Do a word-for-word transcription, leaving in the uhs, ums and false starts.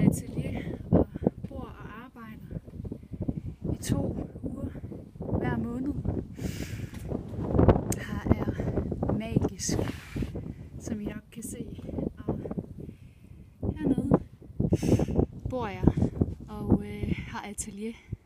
atelier og bor og arbejder i to uger hver måned. Her er magisk, som I nok kan se. Og hernede bor jeg og øh, har atelier.